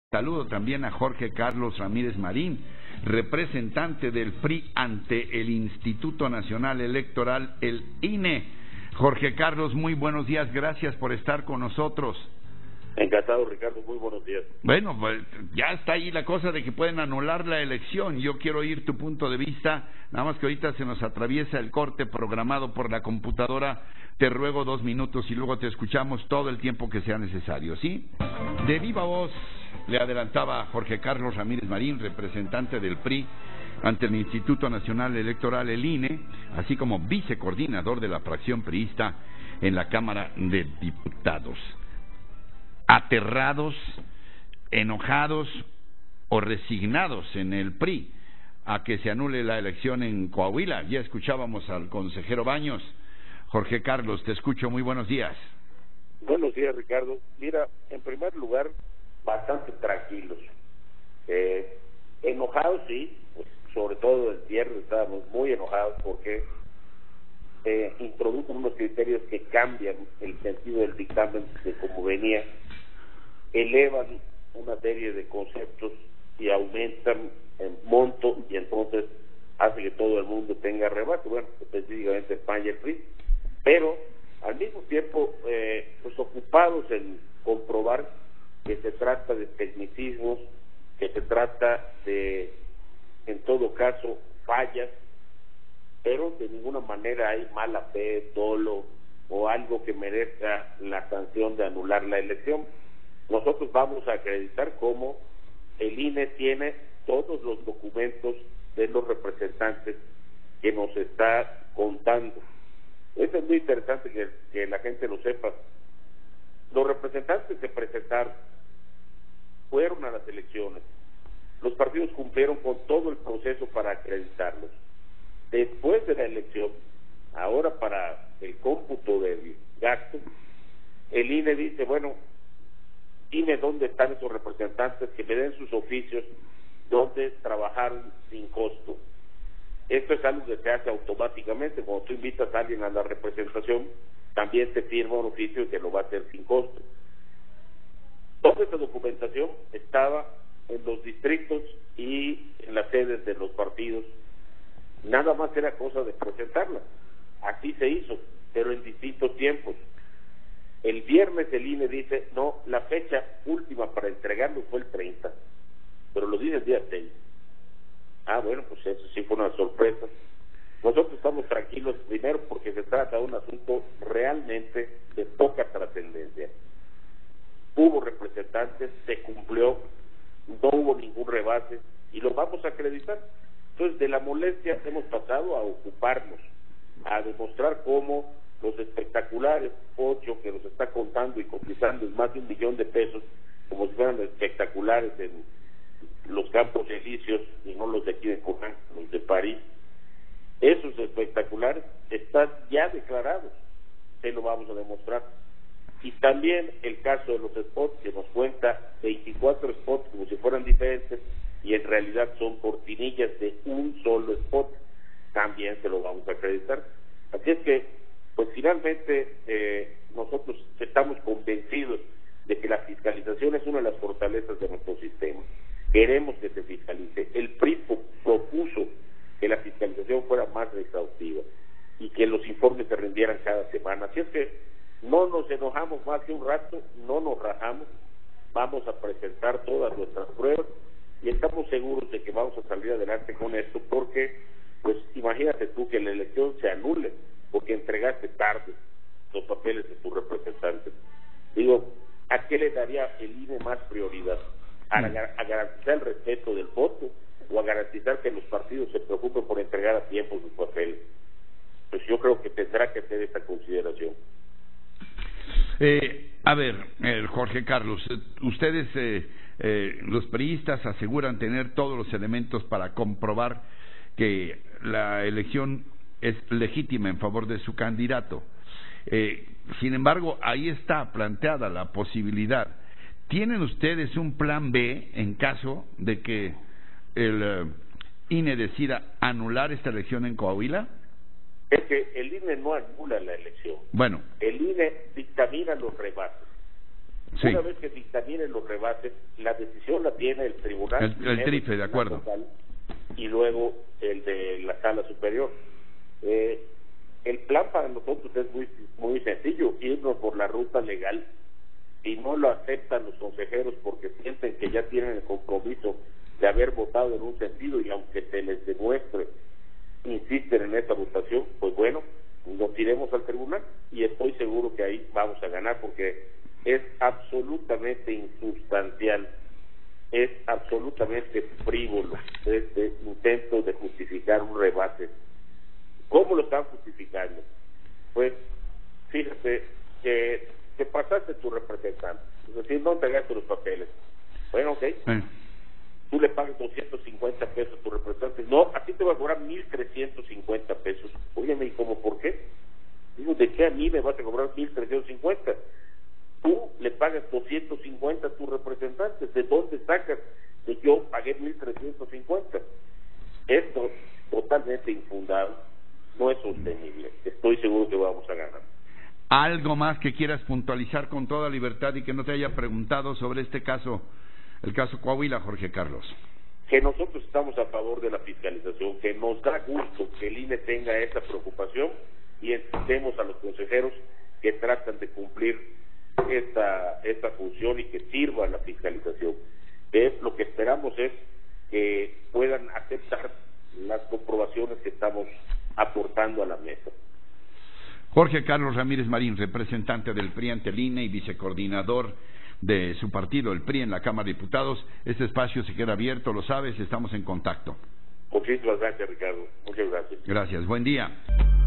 Saludo también a Jorge Carlos Ramírez Marín, representante del PRI ante el Instituto Nacional Electoral, el INE. Jorge Carlos, muy buenos días, gracias por estar con nosotros. Encantado, Ricardo, muy buenos días. Bueno, pues ya está ahí la cosa de que pueden anular la elección. Yo quiero oír tu punto de vista, nada más que ahorita se nos atraviesa el corte programado por la computadora. Te ruego 2 minutos y luego te escuchamos todo el tiempo que sea necesario, ¿sí? De viva voz le adelantaba Jorge Carlos Ramírez Marín, representante del PRI ante el Instituto Nacional Electoral, el INE, así como vicecoordinador de la fracción priista en la Cámara de Diputados. Aterrados, enojados o resignados en el PRI a que se anule la elección en Coahuila. Ya escuchábamos al consejero Baños. Jorge Carlos, te escucho, muy buenos días. Buenos días, Ricardo. Mira, en primer lugar, bastante tranquilos. Enojados, sí, pues, sobre todo el viernes estábamos muy enojados porque introducen unos criterios que cambian el sentido del dictamen de cómo venía, elevan una serie de conceptos y aumentan el monto y entonces hace que todo el mundo tenga rebate, bueno, específicamente el PAN y el PRI, pero al mismo tiempo pues ocupados en comprobar que se trata de tecnicismos, que se trata de, en todo caso, fallas, pero de ninguna manera hay mala fe, dolo o algo que merezca la sanción de anular la elección. Nosotros vamos a acreditar cómo el INE tiene todos los documentos de los representantes que nos está contando. Eso es muy interesante que la gente lo sepa. Los representantes se presentaron, fueron a las elecciones, los partidos cumplieron con todo el proceso para acreditarlos. Después de la elección, ahora para el cómputo del gasto, el INE dice, bueno, dime dónde están esos representantes, que me den sus oficios, donde trabajaron sin costo. Esto es algo que se hace automáticamente. Cuando tú invitas a alguien a la representación, también te firma un oficio que lo va a hacer sin costo. Toda esta documentación estaba en los distritos y en las sedes de los partidos. Nada más era cosa de presentarla. Así se hizo, pero en distintos tiempos. El viernes el INE dice, no, la fecha última para entregarlo fue el 30, pero lo dice el día 6. Ah, bueno, pues eso sí fue una sorpresa. Nosotros estamos tranquilos, primero porque se trata de un asunto realmente de poca trascendencia. Hubo representantes, se cumplió, no hubo ningún rebase y lo vamos a acreditar. Entonces, de la molestia hemos pasado a ocuparnos, a demostrar cómo los espectaculares, Ocho, que nos está contando y cotizando en más de $1 millón, como si fueran espectaculares en los Campos Elíseos y no los de aquí de Coján, los de París. Esos espectaculares están ya declarados, se lo vamos a demostrar. Y también el caso de los spots, que nos cuenta 24 spots como si fueran diferentes y en realidad son cortinillas de un solo spot, también se lo vamos a acreditar. Así es que, pues finalmente nosotros estamos convencidos de que la fiscalización es una de las fortalezas de nuestro sistema. Queremos que se fiscalice. El PRI propuso que la fiscalización fuera más exhaustiva y que los informes se rindieran cada semana. Así es que no nos enojamos más que un rato, no nos rajamos, vamos a presentar todas nuestras pruebas y estamos seguros de que vamos a salir adelante con esto, porque pues imagínate tú que la elección se anule porque entregaste tarde los papeles de tus representantes. Digo, ¿a qué le daría el INE más prioridad? ¿A garantizar el respeto del voto o a garantizar que los partidos se preocupen por entregar a tiempo sus papeles? Pues yo creo que tendrá que hacer esta consideración. A ver, Jorge Carlos, ustedes, los priistas, aseguran tener todos los elementos para comprobar que la elección es legítima en favor de su candidato. Sin embargo, ahí está planteada la posibilidad. ¿Tienen ustedes un plan B en caso de que el INE decida anular esta elección en Coahuila? Es que el INE no anula la elección. Bueno. El INE dictamina los rebases. Sí. Una vez que dictaminen los rebases, la decisión la tiene el tribunal. El TRIFE, de acuerdo. Local, y luego el de la sala superior. El plan para nosotros es muy sencillo, irnos por la ruta legal. Si no lo aceptan los consejeros porque sienten que ya tienen el compromiso de haber votado en un sentido, y aunque se les demuestre, insisten en esta votación, pues bueno, nos iremos al tribunal y estoy seguro que ahí vamos a ganar, porque es absolutamente insustancial, es absolutamente frívolo este intento de justificar un rebate. ¿Cómo lo están justificando? Pues fíjate que pasaste tu representante, es decir, no entregaste los papeles. Bueno, ok, tú le pagas 250 pesos a tu representante. No, a ti te va a cobrar 1,350 pesos. Óyeme, ¿y cómo por qué? Digo, ¿de qué a mí me vas a cobrar 1,350? Tú le pagas 250 a tu representante. ¿De dónde sacas que yo pagué 1,350? Esto totalmente infundado, no es sostenible. Estoy seguro que vamos a ganar. ¿Algo más que quieras puntualizar con toda libertad y que no te haya preguntado sobre este caso, el caso Coahuila, Jorge Carlos? Que nosotros estamos a favor de la fiscalización, que nos da gusto que el INE tenga esa preocupación, y entendemos a los consejeros que tratan de cumplir esta función y que sirva la fiscalización. Lo que esperamos es que puedan aceptar las comprobaciones que estamos aportando a la mesa. Jorge Carlos Ramírez Marín, representante del PRI ante el INE y vicecoordinador de su partido, el PRI, en la Cámara de Diputados. Este espacio se queda abierto, lo sabes, estamos en contacto. Muchísimas gracias, Ricardo. Muchas gracias. Gracias, buen día.